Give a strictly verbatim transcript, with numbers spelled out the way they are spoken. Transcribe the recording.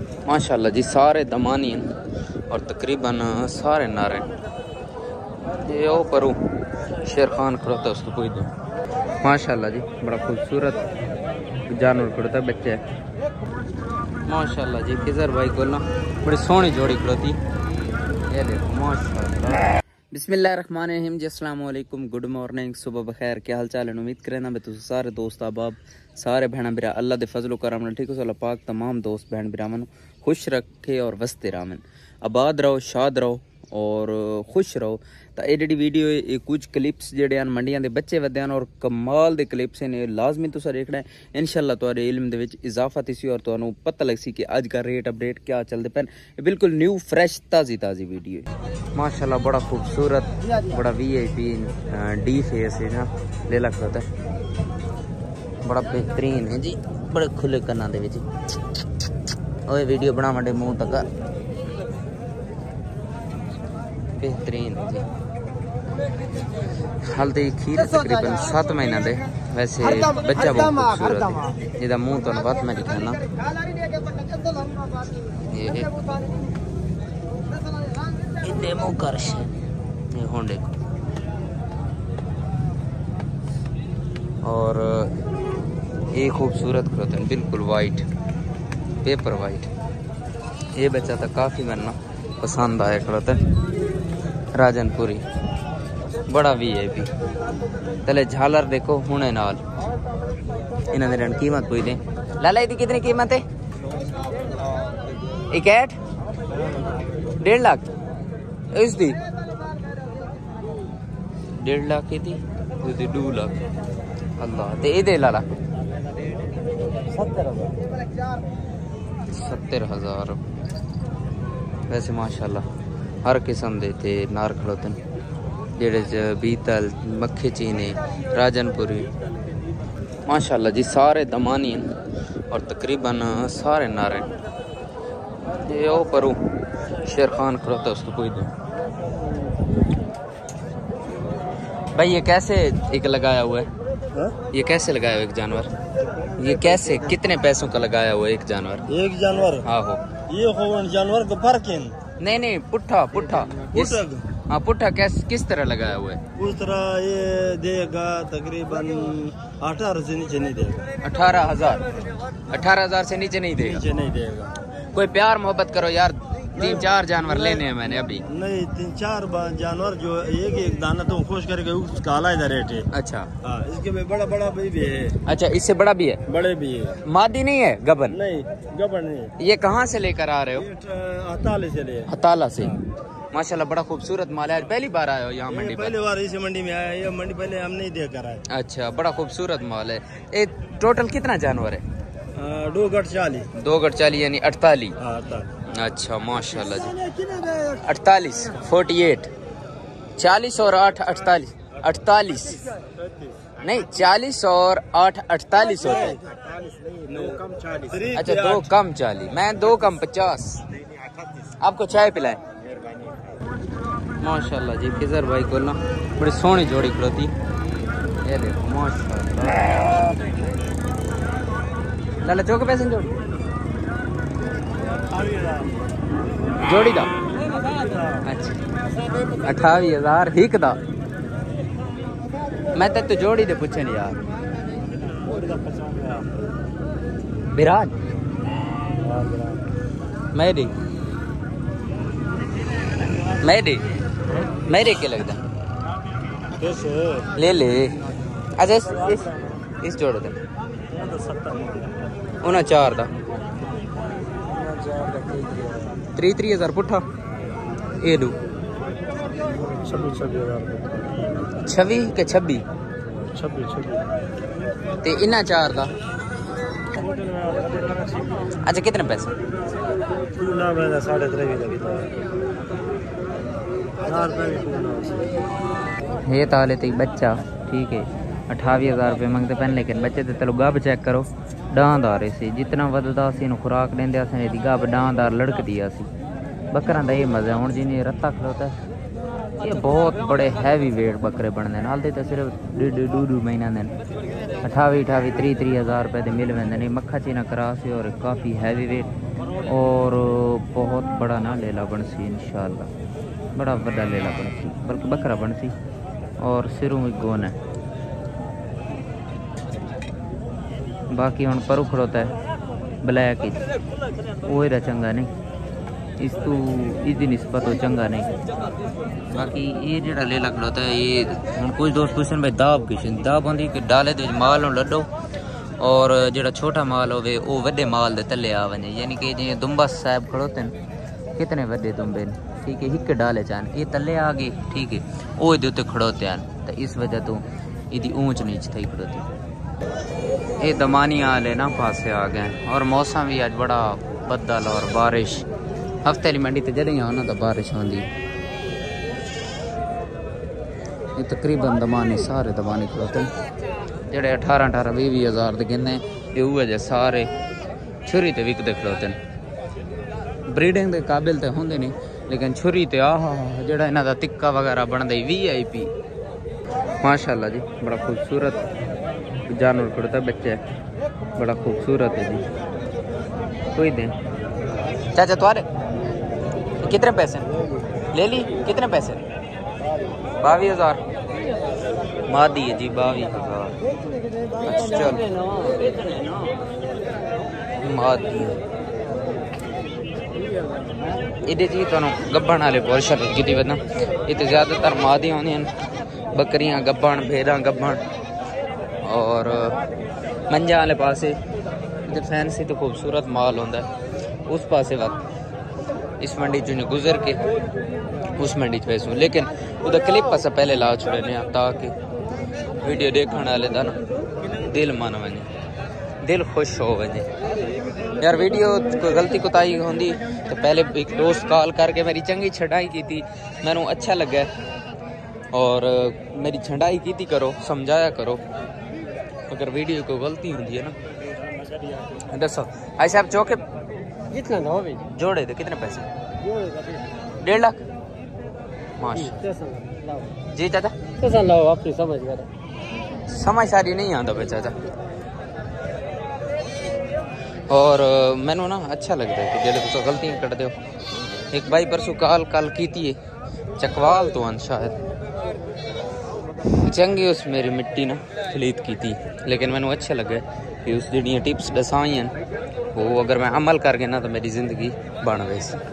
माशाल्लाह जी सारे दमानी हैं और तकरीबन सारे नारे ये ओ परू शेर खान खड़ोता है उसको कोई दो। माशाल्लाह जी बड़ा खूबसूरत जानवर खड़ोता है बच्चे माशाल्लाह जी। खिजर भाई को ना बड़ी सोहनी जोड़ी खड़ोती ये देखो माशाल्लाह। बिस्मिल्लाहिर्रहमानिर्रहीम जी अस्सलाम वालेकुम गुड मॉर्निंग सुबह बखैर क्या हाल चाल है। उम्मीद करें ना तुम सारे दोस्त अहबाब सारे भैन भरा अल्लाह दे फजलो करम ठीक है। अल्लाह पाक तमाम दोस्त बहन भरावन खुश रखे और वस्ते रामन आबाद रहो शाद रहो और खुश रहो। तो ये जी वीडियो ये कुछ क्लिप्स जेडे हैं मंडियां दे बच्चे वधे हैं और कमाल दे क्लिप्स ने लाजमी तुसा देखना है। इंशाल्लाह तुहाडे इल्म दे विच इजाफा तिसी और तुहानू पता लग सी कि अज का रेट अपडेट क्या चलते पैन। बिल्कुल न्यू फ्रेश ताज़ी ताज़ी वीडियो माशाल्लाह बड़ा खूबसूरत बड़ा V I P D face है ना लेला खड़ोता है बड़ा बेहतरीन है जी बड़े खुले कन्ना दे विच ओए वीडियो बना मंडे मुंह तक बेहतरीन है जी। हाल तो खीर तकरीबन सात महीना दे वैसे बच्चा बहुत खूबसूरत है जिदा मुंह तो बात मैं दिखाना ये इतने मुंह करश ये होंडे और ये खूबसूरत खड़ोते हैं बिल्कुल वाइट पेपर वाइट। ये बच्चा तो काफ़ी मरना पसंद आया खड़ोता है राजनपुरी बड़ा वी आई पी तले झालर देखो हुने नाल इन्होंने रन कीमत पूछ दें लाला इसकी कितनी कीमत है एक ऐट डेढ़ लाख इसकी डेढ़ लाख की थी इसकी दो लाख अल्लाह ते ये लाला सत्तर हजार वैसे माशाल्लाह हर किस्म दे थे नार खड़ोते जेड़े बीतल मक्खे चीने राजनपुरी माशाल्लाह जी सारे दमानी हैं और तकरीबन सारे नारे ये ओ परू शेर खान खड़ोता है उसको कोई दो। भाई ये कैसे एक लगाया हुआ है हा? ये कैसे लगाया हुआ एक जानवर ये कैसे कितने पैसों का लगाया हुआ एक जानवर एक जानवर आहो ये हो जानवर का फर्क है नहीं नहीं पुट्ठा पुट्ठा हाँ पुट्ठा कैस किस तरह लगाया हुआ है उस तरह ये देगा तकरीबन अठारह से नीचे नहीं देगा अठारह हजार अठारह हजार से नीचे नहीं देगा नीचे नहीं देगा। कोई प्यार मोहब्बत करो यार तीन चार जानवर लेने हैं मैंने अभी नहीं तीन चार जानवर जो एक एक दाना तो खुश करके उसका अलग रेट है। अच्छा हाँ इसके में बड़ा बड़ा भी, भी है। अच्छा इससे बड़ा भी है बड़े भी है मादी नहीं है गबन नहीं गबन नहीं। ये कहाँ से लेकर आ रहे हो हताला से ले हताला से माशाल्लाह बड़ा खूबसूरत माल है। पहली बार आए हो यहाँ मंडी पहली बार इसी मंडी में आया ये मंडी पहले हम नहीं देख कर आए। अच्छा बड़ा खूबसूरत माल है। ये टोटल कितना जानवर है दो गट चालीस दो गट चालीस यानी अड़तालीस अच्छा माशाल्लाह जी अड़तालीस फोर्टी एट चालीस और आठ अड़तालीस अड़तालीस नहीं चालीस और आठ अड़तालीस होता है। अच्छा दो कम चालीस मैं दो कम पचास आपको चाय पिलाए माशाल्लाह जी। खिजर भाई को ना बड़ी सोहनी जोड़ी खड़ोती ये देखो माशाल्लाह लाला चौक पैसे जोड़ी जोड़ी दा अच्छा अठावी हजार हिक दा मैं तो जोड़ी दे पूछे नहीं यार विराज मेरी मेरी मेरे के लगता ले ले अच्छा इस इस, इस जोड़ दे उन्हें चार दा त्री त्री हजार पुट्ठा ये दो छब्बी के छब्बी ते इन्ना चार दा अच्छा कितने पैसे साढ़े ये ताले तक बच्चा ठीक है अठावी हज़ार रुपये मंगते पैन लेकिन बच्चे तो चलो गब चेक करो डांदार सी जितना वधदा सी खुराक देंदे असें दी गब डांदार लड़कदी सी बकरां दा ये मजा हुण जिन्हें रत्ता खलोता है ये बहुत बड़े हैवी वेट बकरे बनते हैं। हाल तो सिर्फ डेढ़ दो दो महीना दिन अठावी अठावी त्री त्री हज़ार रुपये मिल वेंदे ने मक्खा चीना करास और काफ़ी हैवी वेट और बहुत बड़ा ना लेला बनसी इंशाल्लाह, बड़ा बड़ा लेला बनसी, बल्कि बकरा बनसी और सिरों में गोन है। बाकी हम परू खड़ोता है ब्लैक वो इधर चंगा नहीं, इस तू इसकी निस्बत हो चंगा नहीं। बाकी ये जो लेला खड़ोता है ये हम कुछ दोस्त पूछन भाई दाब किश दाब होंगी कि डाले तो माल हों लड्डो और जो छोटा माल होवे वो वड्डे माल दे तले आ वने, यानी कि जी दुम्बा साहब खड़ोते हैं कितने वड्डे दुम्बे ने, ठीक है, हिक डाले चान ये तले आ गए, ठीक है, वो इधर उत्ते खड़ोते हैं, तो इस वजह तो इदी ऊंच नीच थी खड़ोती। ये दमानी आले ना पासे आ गए और मौसम भी आज बड़ा बदल और बारिश, हफ्ते वाली मंडी तो जल्दी आना तो बारिश होंगी। ये तकरीबन दमानी सारे दमानी खड़ोते हैं जेडे अठारह अठारह भी भी हज़ार के गिने, ये जे सारे छुरी ते विकते खड़ोते हैं। ब्रीडिंग के काबिल तो होंगे नहीं, लेकिन छुरी ते आह जेड़ा इन्हां दा टिक्का वगैरह बनता वी आई पी माशाल्लाह जी, बड़ा खूबसूरत जानवर खड़ोता है, बच्चा बड़ा खूबसूरत है जी। कोई दे चाचा तुम्हारे कितने पैसे ले ली, कितने पैसे? बावी हजार मादी है जी, बावी हजार। अच्छा चल मादी इधे जी तो गब्बन वाले बहुत शर्त की वजना, इतने ज़्यादातर मादी होंगी बकरियां गब्बन भेड़ा गब्बन और मंजा वाले पासे इतने फैंसी तो खूबसूरत माल होता है। उस पासे वक्त इस मंडी चुने गुजर के उस मंडी च पैसों, लेकिन उधर क्लिप अस पहले ला छुड़े ताकि वीडियो देखने वाले का ना दिल मन वजे, दिल खुश हो वजे। यार वीडियो कोई गलती कोताही होंगी तो पहले एक दोस्त कॉल करके मेरी चंगी छटाई की थी, मैनू अच्छा लगा और मेरी छटाई की करो, समझाया करो। अगर वीडियो को गलती होंगी है ना दसो। आई साहब चौके कितना जोड़े थे कितने पैसे? डेढ़ लाख माशा जी चाचा, कैसा लाओ अपनी समझ कर, समझ सारी नहीं आता पे चाचा। और मैनू ना अच्छा लगता है कि जेल्लै तुस गलतियां कटदे हो। एक भाई परसों कॉल कल की चकवाल तो अन शायद चंगी उस मेरी मिट्टी ना खलीद की थी, लेकिन मैनू अच्छा लगे कि उस जड़ियाँ टिप्स दसाई हैं वो अगर मैं अमल कर गया ना तो मेरी जिंदगी बन गई।